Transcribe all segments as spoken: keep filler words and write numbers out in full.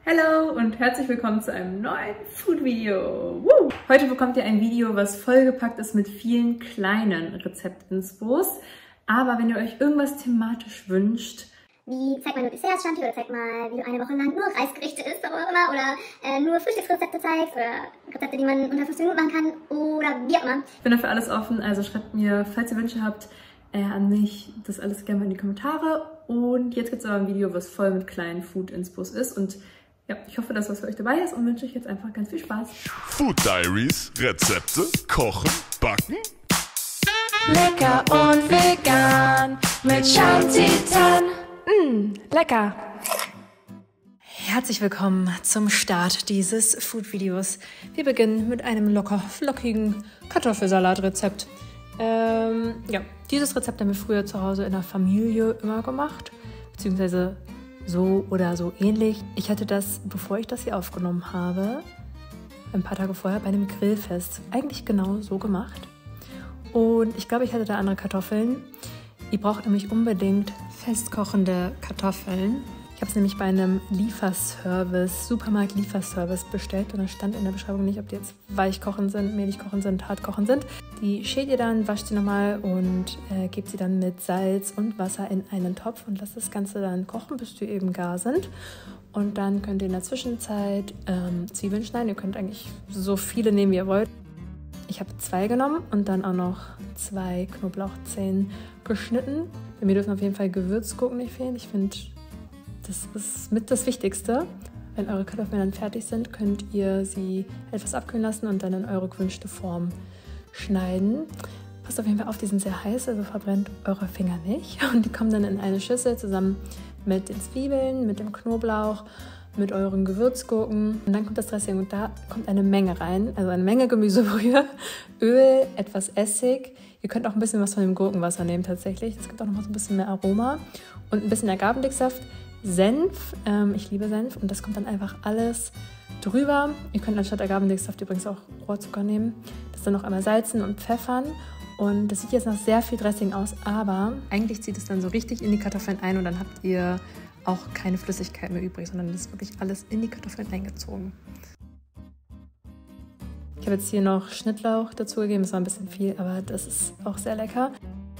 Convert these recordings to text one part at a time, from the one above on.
Hallo und herzlich willkommen zu einem neuen Food-Video. Woo! Heute bekommt ihr ein Video, was vollgepackt ist mit vielen kleinen Rezeptinspos. Aber wenn ihr euch irgendwas thematisch wünscht, wie zeig mal nur Desserts, Shanti, oder zeig mal, wie du eine Woche lang nur Reisgerichte isst, oder immer, oder äh, nur Frühstücksrezepte zeigst, oder Rezepte, die man unter fünfzehn Minuten machen kann, oder wie auch immer. Ich bin dafür alles offen, also schreibt mir, falls ihr Wünsche habt, äh, an mich das alles gerne mal in die Kommentare. Und jetzt gibt es aber ein Video, was voll mit kleinen Food-Inspos ist. Und ja, ich hoffe, dass was für euch dabei ist und wünsche euch jetzt einfach ganz viel Spaß. Food Diaries, Rezepte, Kochen, Backen. Lecker und vegan mit Shanti Tan. Mmh, lecker! Herzlich willkommen zum Start dieses Food-Videos. Wir beginnen mit einem locker flockigen Kartoffelsalatrezept. Ähm, ja, dieses Rezept haben wir früher zu Hause in der Familie immer gemacht, beziehungsweise so oder so ähnlich. Ich hatte das, bevor ich das hier aufgenommen habe, ein paar Tage vorher bei einem Grillfest eigentlich genau so gemacht. Und ich glaube, ich hatte da andere Kartoffeln. Ihr braucht nämlich unbedingt festkochende Kartoffeln. Ich habe es nämlich bei einem Lieferservice, Supermarkt-Lieferservice bestellt und da stand in der Beschreibung nicht, ob die jetzt weich kochen sind, mehlig kochen sind, hart kochen sind. Die schält ihr dann, wascht sie nochmal und äh, gebt sie dann mit Salz und Wasser in einen Topf und lasst das Ganze dann kochen, bis die eben gar sind. Und dann könnt ihr in der Zwischenzeit ähm, Zwiebeln schneiden. Ihr könnt eigentlich so viele nehmen, wie ihr wollt. Ich habe zwei genommen und dann auch noch zwei Knoblauchzehen geschnitten. Bei mir dürfen auf jeden Fall Gewürzgurken nicht fehlen. Ich finde, das ist mit das Wichtigste. Wenn eure Kartoffeln dann fertig sind, könnt ihr sie etwas abkühlen lassen und dann in eure gewünschte Form schneiden. Passt auf jeden Fall auf, die sind sehr heiß, also verbrennt eure Finger nicht. Und die kommen dann in eine Schüssel zusammen mit den Zwiebeln, mit dem Knoblauch, mit euren Gewürzgurken. Und dann kommt das Dressing und da kommt eine Menge rein, also eine Menge Gemüsebrühe, Öl, etwas Essig. Ihr könnt auch ein bisschen was von dem Gurkenwasser nehmen tatsächlich. Das gibt auch noch mal so ein bisschen mehr Aroma. Und ein bisschen Agavendicksaft, Senf. Ähm, ich liebe Senf und das kommt dann einfach alles drüber. Ihr könnt anstatt Agavendicksaft übrigens auch Rohrzucker nehmen. Das dann noch einmal salzen und pfeffern. Und das sieht jetzt nach sehr viel Dressing aus, aber eigentlich zieht es dann so richtig in die Kartoffeln ein und dann habt ihr auch keine Flüssigkeit mehr übrig, sondern das ist wirklich alles in die Kartoffeln eingezogen. Ich habe jetzt hier noch Schnittlauch dazu gegeben, das war ein bisschen viel, aber das ist auch sehr lecker.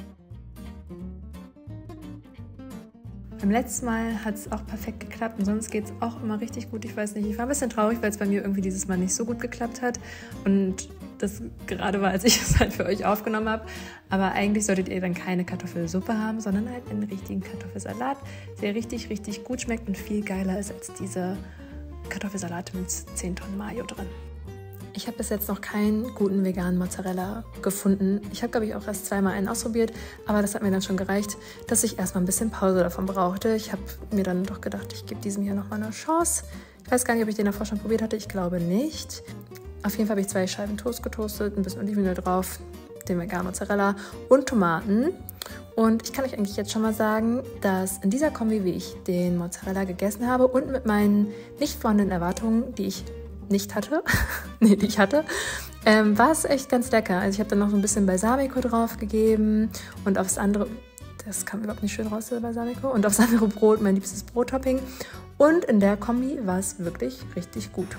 Beim letzten Mal hat es auch perfekt geklappt und sonst geht es auch immer richtig gut. Ich weiß nicht, ich war ein bisschen traurig, weil es bei mir irgendwie dieses Mal nicht so gut geklappt hat und das gerade war, als ich es halt für euch aufgenommen habe. Aber eigentlich solltet ihr dann keine Kartoffelsuppe haben, sondern halt einen richtigen Kartoffelsalat, der richtig, richtig gut schmeckt und viel geiler ist als diese Kartoffelsalate mit zehn Tonnen Mayo drin. Ich habe bis jetzt noch keinen guten veganen Mozzarella gefunden. Ich habe, glaube ich, auch erst zweimal einen ausprobiert, aber das hat mir dann schon gereicht, dass ich erstmal ein bisschen Pause davon brauchte. Ich habe mir dann doch gedacht, ich gebe diesem hier nochmal eine Chance. Ich weiß gar nicht, ob ich den davor schon probiert hatte. Ich glaube nicht. Auf jeden Fall habe ich zwei Scheiben Toast getoastet, ein bisschen Olivenöl drauf, den veganen Mozzarella und Tomaten. Und ich kann euch eigentlich jetzt schon mal sagen, dass in dieser Kombi, wie ich den Mozzarella gegessen habe und mit meinen nicht vorhandenen Erwartungen, die ich nicht hatte, nee, die ich hatte, ähm, war es echt ganz lecker. Also ich habe dann noch so ein bisschen Balsamico drauf gegeben und aufs andere, das kam überhaupt nicht schön raus, der Balsamico, und aufs andere Brot, mein liebstes Brottopping. Und in der Kombi war es wirklich richtig gut.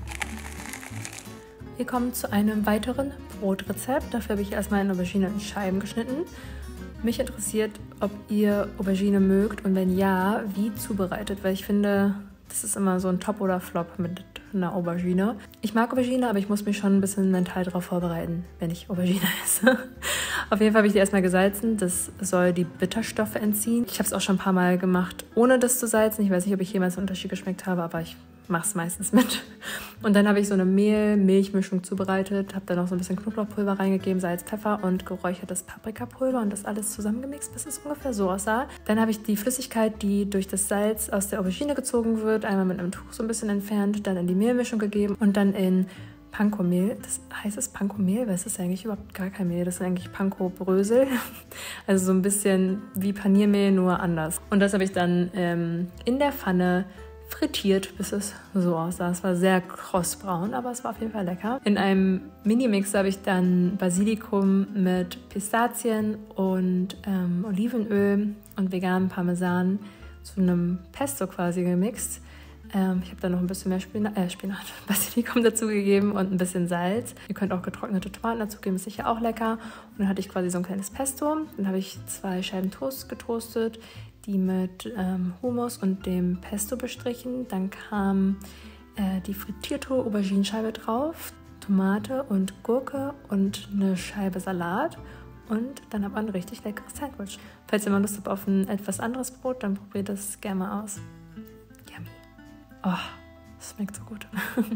Wir kommen zu einem weiteren Brotrezept. Dafür habe ich erstmal eine Aubergine in Scheiben geschnitten. Mich interessiert, ob ihr Aubergine mögt und wenn ja, wie zubereitet, weil ich finde, das ist immer so ein Top oder Flop mit einer Aubergine. Ich mag Aubergine, aber ich muss mich schon ein bisschen mental darauf vorbereiten, wenn ich Aubergine esse. Auf jeden Fall habe ich die erstmal gesalzen. Das soll die Bitterstoffe entziehen. Ich habe es auch schon ein paar Mal gemacht, ohne das zu salzen. Ich weiß nicht, ob ich jemals einen Unterschied geschmeckt habe, aber ich mache es meistens mit. Und dann habe ich so eine Mehl-Milch-Mischung zubereitet, habe da noch so ein bisschen Knoblauchpulver reingegeben, Salz, Pfeffer und geräuchertes Paprikapulver und das alles zusammengemixt, bis es ungefähr so aussah. Dann habe ich die Flüssigkeit, die durch das Salz aus der Aubergine gezogen wird, einmal mit einem Tuch so ein bisschen entfernt, dann in die Mehlmischung gegeben und dann in Panko-Mehl. Das heißt es Panko-Mehl, weil es ist eigentlich überhaupt gar kein Mehl, das ist eigentlich Panko-Brösel. Also so ein bisschen wie Paniermehl, nur anders. Und das habe ich dann ähm, in der Pfanne frittiert, bis es so aussah. Es war sehr krossbraun, aber es war auf jeden Fall lecker. In einem Mini-Mix habe ich dann Basilikum mit Pistazien und ähm, Olivenöl und veganem Parmesan zu einem Pesto quasi gemixt. Ähm, ich habe da noch ein bisschen mehr Spinat, äh, Spinat, Basilikum dazugegeben und ein bisschen Salz. Ihr könnt auch getrocknete Tomaten dazugeben, ist sicher auch lecker. Und dann hatte ich quasi so ein kleines Pesto. Dann habe ich zwei Scheiben Toast getoastet, die mit ähm, Hummus und dem Pesto bestrichen. Dann kam äh, die frittierte Auberginenscheibe drauf, Tomate und Gurke und eine Scheibe Salat. Und dann hat man ein richtig leckeres Sandwich. Falls ihr mal Lust habt auf ein etwas anderes Brot, dann probiert das gerne mal aus. Yummy. Oh, das schmeckt so gut.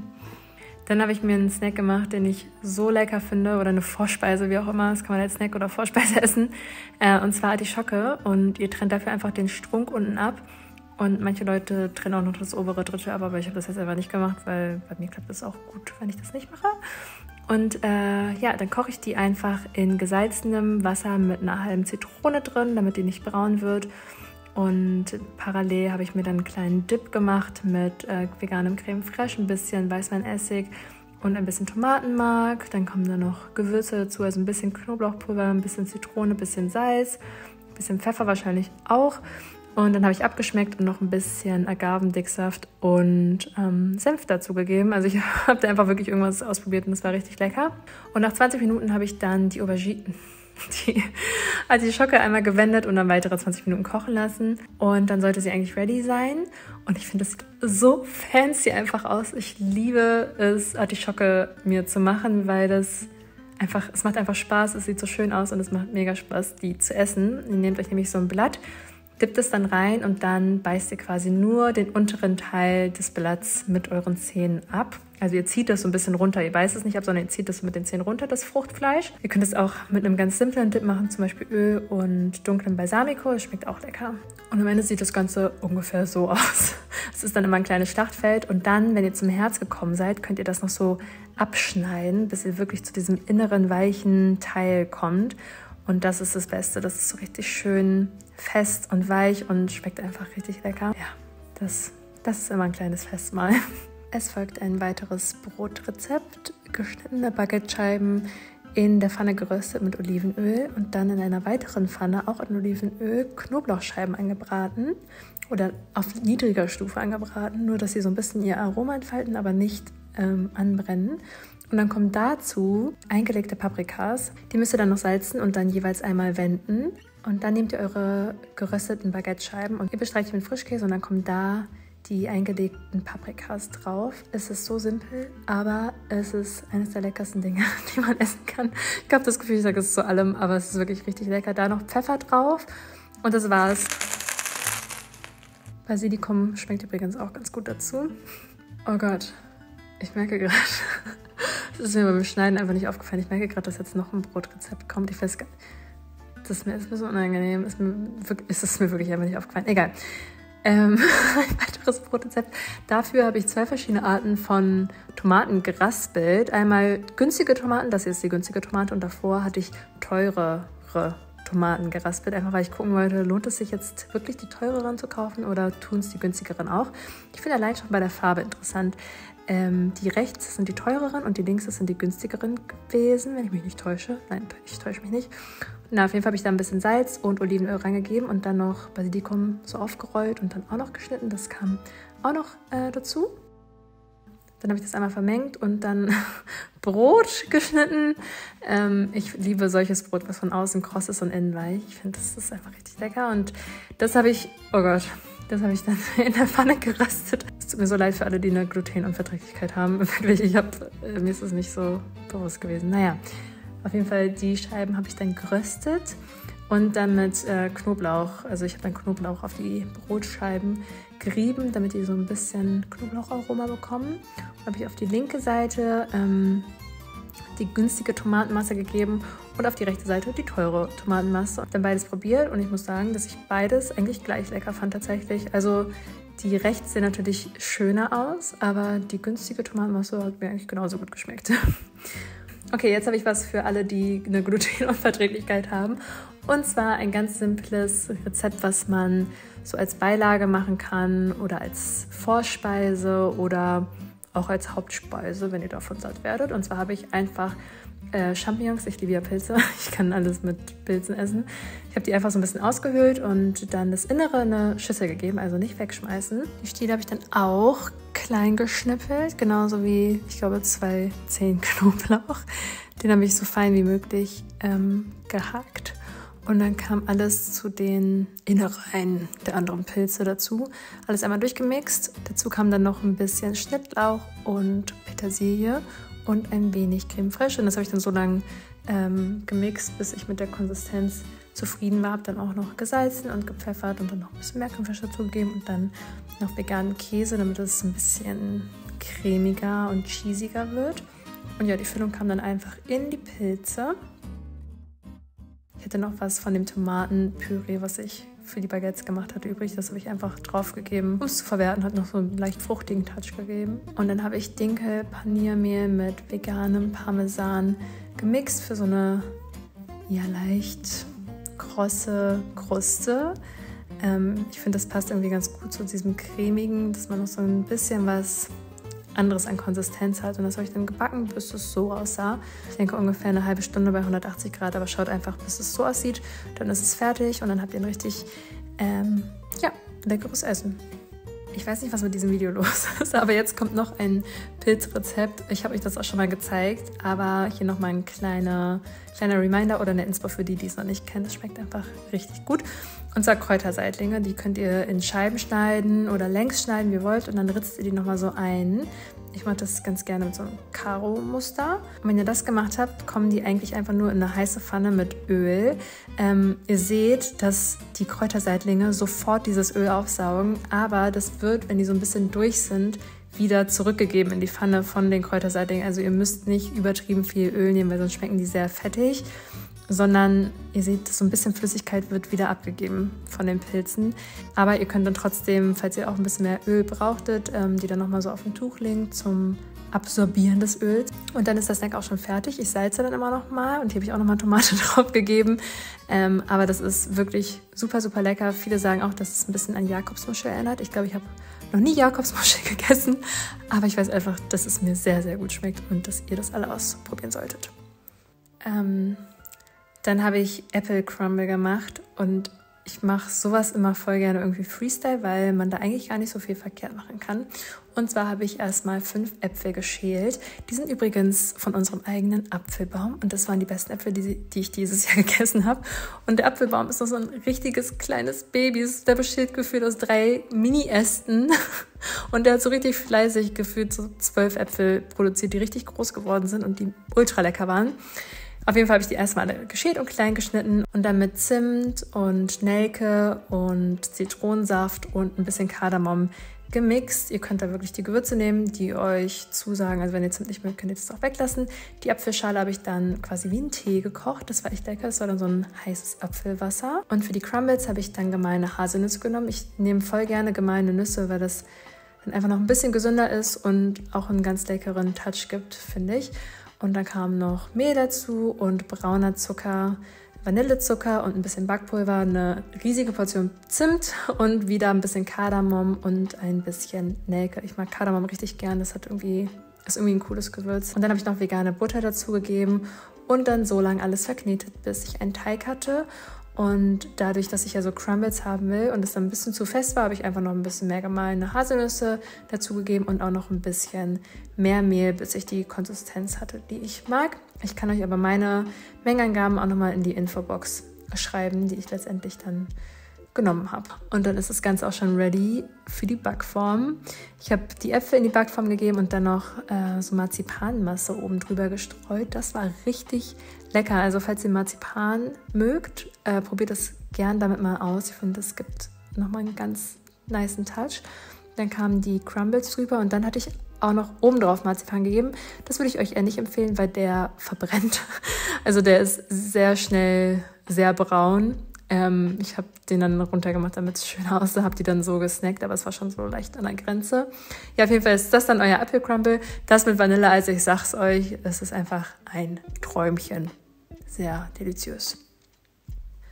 Dann habe ich mir einen Snack gemacht, den ich so lecker finde, oder eine Vorspeise, wie auch immer. Das kann man als Snack oder Vorspeise essen. Äh, und zwar Artischocke. Und ihr trennt dafür einfach den Strunk unten ab. Und manche Leute trennen auch noch das obere Drittel ab, aber ich habe das jetzt einfach nicht gemacht, weil bei mir klappt das auch gut, wenn ich das nicht mache. Und äh, ja, dann koche ich die einfach in gesalzenem Wasser mit einer halben Zitrone drin, damit die nicht braun wird. Und parallel habe ich mir dann einen kleinen Dip gemacht mit äh, veganem Creme Fraiche, ein bisschen Weißweinessig und ein bisschen Tomatenmark. Dann kommen da noch Gewürze dazu, also ein bisschen Knoblauchpulver, ein bisschen Zitrone, ein bisschen Salz, ein bisschen Pfeffer wahrscheinlich auch. Und dann habe ich abgeschmeckt und noch ein bisschen Agavendicksaft und ähm, Senf dazu gegeben. Also ich habe da einfach wirklich irgendwas ausprobiert und es war richtig lecker. Und nach zwanzig Minuten habe ich dann die Aubergine, die Artischocke einmal gewendet und dann weitere zwanzig Minuten kochen lassen. Und dann sollte sie eigentlich ready sein. Und ich finde, das sieht so fancy einfach aus. Ich liebe es, Artischocke mir zu machen, weil das einfach, es macht einfach Spaß. Es sieht so schön aus und es macht mega Spaß, die zu essen. Ihr nehmt euch nämlich so ein Blatt, dippt es dann rein und dann beißt ihr quasi nur den unteren Teil des Blatts mit euren Zähnen ab. Also ihr zieht das so ein bisschen runter, ihr beißt es nicht ab, sondern ihr zieht das mit den Zähnen runter, das Fruchtfleisch. Ihr könnt es auch mit einem ganz simplen Dip machen, zum Beispiel Öl und dunklem Balsamico, das schmeckt auch lecker. Und am Ende sieht das Ganze ungefähr so aus. Es ist dann immer ein kleines Schlachtfeld und dann, wenn ihr zum Herz gekommen seid, könnt ihr das noch so abschneiden, bis ihr wirklich zu diesem inneren, weichen Teil kommt. Und das ist das Beste, das ist so richtig schön fest und weich und schmeckt einfach richtig lecker. Ja, das, das ist immer ein kleines Festmahl. Es folgt ein weiteres Brotrezept, geschnittene Baguettescheiben in der Pfanne geröstet mit Olivenöl und dann in einer weiteren Pfanne, auch in Olivenöl, Knoblauchscheiben angebraten oder auf niedriger Stufe angebraten, nur dass sie so ein bisschen ihr Aroma entfalten, aber nicht ähm, anbrennen. Und dann kommen dazu eingelegte Paprikas. Die müsst ihr dann noch salzen und dann jeweils einmal wenden. Und dann nehmt ihr eure gerösteten Baguettescheiben und ihr bestreicht mit Frischkäse und dann kommen da die eingelegten Paprikas drauf. Es ist so simpel, aber es ist eines der leckersten Dinge, die man essen kann. Ich habe das Gefühl, ich sage es zu allem, aber es ist wirklich richtig lecker. Da noch Pfeffer drauf und das war's. Basilikum schmeckt übrigens auch ganz gut dazu. Oh Gott, ich merke gerade, das ist mir beim Schneiden einfach nicht aufgefallen. Ich merke gerade, dass jetzt noch ein Brotrezept kommt. Ich weiß gar nicht, das ist mir, ist mir so unangenehm. Ist, mir, ist es mir wirklich einfach nicht aufgefallen. Egal. Ähm, ein weiteres Brotrezept. Dafür habe ich zwei verschiedene Arten von Tomaten geraspelt. Einmal günstige Tomaten, das hier ist die günstige Tomate und davor hatte ich teurere Tomaten geraspelt. Einfach weil ich gucken wollte, lohnt es sich jetzt wirklich die teureren zu kaufen oder tun es die günstigeren auch? Ich finde allein schon bei der Farbe interessant. Ähm, die rechts sind die teureren und die links sind die günstigeren gewesen, wenn ich mich nicht täusche. Nein, ich täusche mich nicht. Na, auf jeden Fall habe ich da ein bisschen Salz und Olivenöl reingegeben und dann noch Basilikum so aufgerollt und dann auch noch geschnitten. Das kam auch noch äh, dazu. Dann habe ich das einmal vermengt und dann Brot geschnitten. Ähm, ich liebe solches Brot, was von außen kross ist und innen weich. Ich finde, das ist einfach richtig lecker. Und das habe ich, oh Gott, das habe ich dann in der Pfanne geröstet. Es tut mir so leid für alle, die eine Glutenunverträglichkeit haben. Wirklich, ich habe, äh, mir ist es nicht so bewusst gewesen. Naja, auf jeden Fall, die Scheiben habe ich dann geröstet und dann mit äh, Knoblauch, also ich habe dann Knoblauch auf die Brotscheiben gerieben, damit die so ein bisschen Knoblaucharoma bekommen. Und habe ich auf die linke Seite ähm, die günstige Tomatenmasse gegeben und auf die rechte Seite die teure Tomatenmasse. Und dann beides probiert und ich muss sagen, dass ich beides eigentlich gleich lecker fand tatsächlich. Also die rechts sehen natürlich schöner aus, aber die günstige Tomatenmasse hat mir eigentlich genauso gut geschmeckt. Okay, jetzt habe ich was für alle, die eine Glutenunverträglichkeit haben. Und zwar ein ganz simples Rezept, was man so als Beilage machen kann oder als Vorspeise oder auch als Hauptspeise, wenn ihr davon satt werdet. Und zwar habe ich einfach äh, Champignons, ich liebe ja Pilze, ich kann alles mit Pilzen essen. Ich habe die einfach so ein bisschen ausgehöhlt und dann das Innere in eine Schüssel gegeben, also nicht wegschmeißen. Die Stiele habe ich dann auch klein geschnippelt, genauso wie, ich glaube, zwei Zehen Knoblauch. Den habe ich so fein wie möglich ähm, gehackt. Und dann kam alles zu den Innereien der anderen Pilze dazu. Alles einmal durchgemixt. Dazu kam dann noch ein bisschen Schnittlauch und Petersilie und ein wenig Creme fraiche. Und das habe ich dann so lange ähm, gemixt, bis ich mit der Konsistenz zufrieden war. Habe dann auch noch gesalzen und gepfeffert und dann noch ein bisschen mehr Creme fraiche dazu gegeben und dann noch veganen Käse, damit es ein bisschen cremiger und cheesiger wird. Und ja, die Füllung kam dann einfach in die Pilze. Ich hatte noch was von dem Tomatenpüree, was ich für die Baguettes gemacht hatte, übrig. Das habe ich einfach draufgegeben, um es zu verwerten. Hat noch so einen leicht fruchtigen Touch gegeben. Und dann habe ich Dinkel-Paniermehl mit veganem Parmesan gemixt für so eine ja, leicht krosse Kruste. Ähm, ich finde, das passt irgendwie ganz gut zu diesem cremigen, dass man noch so ein bisschen was anderes an Konsistenz hat. Und das habe ich dann gebacken, bis es so aussah. Ich denke ungefähr eine halbe Stunde bei hundertachtzig Grad, aber schaut einfach, bis es so aussieht. Dann ist es fertig und dann habt ihr ein richtig, ähm, ja, leckeres Essen. Ich weiß nicht, was mit diesem Video los ist, aber jetzt kommt noch ein Pilzrezept. Ich habe euch das auch schon mal gezeigt, aber hier nochmal ein kleiner, kleiner Reminder oder eine Inspo für die, die es noch nicht kennen. Das schmeckt einfach richtig gut. Und zwar Kräuterseitlinge, die könnt ihr in Scheiben schneiden oder längs schneiden, wie ihr wollt. Und dann ritzt ihr die nochmal so ein. Ich mache das ganz gerne mit so einem Karo-Muster. Und wenn ihr das gemacht habt, kommen die eigentlich einfach nur in eine heiße Pfanne mit Öl. Ähm, ihr seht, dass die Kräuterseitlinge sofort dieses Öl aufsaugen, aber das wird, wenn die so ein bisschen durch sind, wieder zurückgegeben in die Pfanne von den Kräuterseitlingen. Also ihr müsst nicht übertrieben viel Öl nehmen, weil sonst schmecken die sehr fettig, sondern ihr seht, so ein bisschen Flüssigkeit wird wieder abgegeben von den Pilzen. Aber ihr könnt dann trotzdem, falls ihr auch ein bisschen mehr Öl brauchtet, ähm, die dann nochmal so auf ein Tuch legen zum Absorbieren des Öls. Und dann ist das Snack auch schon fertig. Ich salze dann immer nochmal und hier habe ich auch nochmal Tomate drauf gegeben. Ähm, aber das ist wirklich super, super lecker. Viele sagen auch, dass es ein bisschen an Jakobsmuschel erinnert. Ich glaube, ich habe noch nie Jakobsmuschel gegessen, aber ich weiß einfach, dass es mir sehr, sehr gut schmeckt und dass ihr das alle ausprobieren solltet. Ähm... Dann habe ich Apple Crumble gemacht und ich mache sowas immer voll gerne irgendwie Freestyle, weil man da eigentlich gar nicht so viel verkehrt machen kann. Und zwar habe ich erstmal fünf Äpfel geschält. Die sind übrigens von unserem eigenen Apfelbaum und das waren die besten Äpfel, die, die ich dieses Jahr gegessen habe. Und der Apfelbaum ist noch so ein richtiges kleines Baby. Der besteht gefühlt aus drei Mini-Ästen und der hat so richtig fleißig gefühlt so zwölf Äpfel produziert, die richtig groß geworden sind und die ultra lecker waren. Auf jeden Fall habe ich die erstmal alle geschält und klein geschnitten und dann mit Zimt und Nelke und Zitronensaft und ein bisschen Kardamom gemixt. Ihr könnt da wirklich die Gewürze nehmen, die euch zusagen. Also wenn ihr Zimt nicht mögt, könnt ihr das auch weglassen. Die Apfelschale habe ich dann quasi wie einen Tee gekocht. Das war echt lecker. Das war dann so ein heißes Apfelwasser. Und für die Crumbles habe ich dann gemeine Haselnüsse genommen. Ich nehme voll gerne gemeine Nüsse, weil das dann einfach noch ein bisschen gesünder ist und auch einen ganz leckeren Touch gibt, finde ich. Und dann kam noch Mehl dazu und brauner Zucker, Vanillezucker und ein bisschen Backpulver, eine riesige Portion Zimt und wieder ein bisschen Kardamom und ein bisschen Nelke. Ich mag Kardamom richtig gern, das hat irgendwie, ist irgendwie ein cooles Gewürz. Und dann habe ich noch vegane Butter dazu gegeben und dann so lange alles verknetet, bis ich einen Teig hatte. Und dadurch, dass ich ja so Crumbles haben will und es dann ein bisschen zu fest war, habe ich einfach noch ein bisschen mehr gemahlene Haselnüsse dazugegeben und auch noch ein bisschen mehr Mehl, bis ich die Konsistenz hatte, die ich mag. Ich kann euch aber meine Mengenangaben auch nochmal in die Infobox schreiben, die ich letztendlich dann genommen habe. Und dann ist das Ganze auch schon ready für die Backform. Ich habe die Äpfel in die Backform gegeben und dann noch äh, so Marzipanmasse oben drüber gestreut. Das war richtig lecker. Also falls ihr Marzipan mögt, äh, probiert das gern damit mal aus. Ich finde, das gibt nochmal einen ganz nicen Touch. Dann kamen die Crumbles drüber und dann hatte ich auch noch oben drauf Marzipan gegeben. Das würde ich euch eher nicht empfehlen, weil der verbrennt. Also der ist sehr schnell sehr braun. Ähm, ich habe den dann runtergemacht, damit es schön aussah, habe die dann so gesnackt, aber es war schon so leicht an der Grenze. Ja, auf jeden Fall ist das dann euer Apple Crumble. Das mit Vanille, also ich sag's euch, es ist einfach ein Träumchen. Sehr deliziös.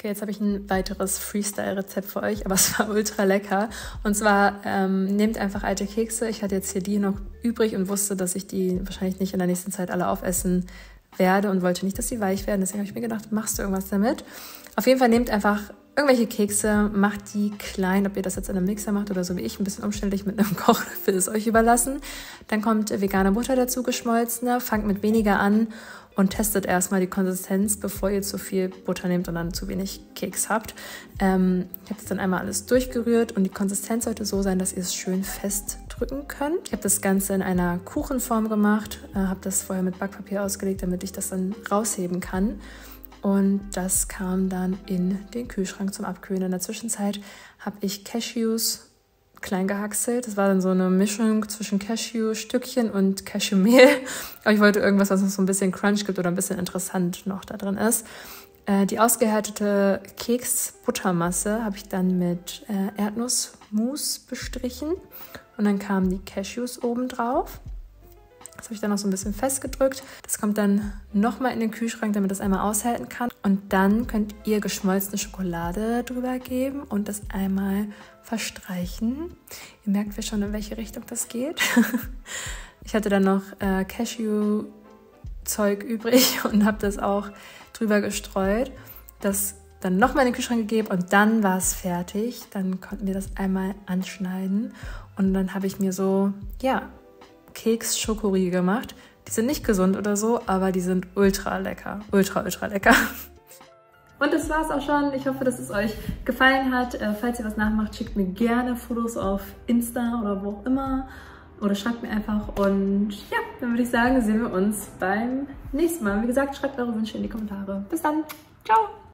Okay, jetzt habe ich ein weiteres Freestyle-Rezept für euch, aber es war ultra lecker. Und zwar ähm, nehmt einfach alte Kekse. Ich hatte jetzt hier die noch übrig und wusste, dass ich die wahrscheinlich nicht in der nächsten Zeit alle aufessen werde und wollte nicht, dass sie weich werden. Deswegen habe ich mir gedacht, machst du irgendwas damit? Auf jeden Fall nehmt einfach irgendwelche Kekse, macht die klein, ob ihr das jetzt in einem Mixer macht oder so wie ich, ein bisschen umständlich mit einem Kochlöffel, ist euch überlassen. Dann kommt vegane Butter dazu, geschmolzene, fangt mit weniger an und testet erstmal die Konsistenz, bevor ihr zu viel Butter nehmt und dann zu wenig Keks habt. Ähm, ich habe das dann einmal alles durchgerührt und die Konsistenz sollte so sein, dass ihr es schön festdrücken könnt. Ich habe das Ganze in einer Kuchenform gemacht, äh, habe das vorher mit Backpapier ausgelegt, damit ich das dann rausheben kann. Und das kam dann in den Kühlschrank zum Abkühlen. In der Zwischenzeit habe ich Cashews klein gehackselt. Das war dann so eine Mischung zwischen Cashew-Stückchen und Cashewmehl. Aber ich wollte irgendwas, was noch so ein bisschen Crunch gibt oder ein bisschen interessant noch da drin ist. Äh, die ausgehärtete Keks-Buttermasse habe ich dann mit äh, Erdnussmus bestrichen. Und dann kamen die Cashews oben drauf. Das habe ich dann noch so ein bisschen festgedrückt. Das kommt dann nochmal in den Kühlschrank, damit das einmal aushalten kann. Und dann könnt ihr geschmolzene Schokolade drüber geben und das einmal verstreichen. Ihr merkt ja schon, in welche Richtung das geht. Ich hatte dann noch äh, Cashew-Zeug übrig und habe das auch drüber gestreut. Das dann nochmal in den Kühlschrank gegeben und dann war es fertig. Dann konnten wir das einmal anschneiden und dann habe ich mir so, ja, Keks-Schokoriegel gemacht. Die sind nicht gesund oder so, aber die sind ultra lecker. Ultra, ultra lecker. Und das war's auch schon. Ich hoffe, dass es euch gefallen hat. Äh, falls ihr was nachmacht, schickt mir gerne Fotos auf Insta oder wo auch immer. Oder schreibt mir einfach. Und ja, dann würde ich sagen, sehen wir uns beim nächsten Mal. Wie gesagt, schreibt eure Wünsche in die Kommentare. Bis dann. Ciao.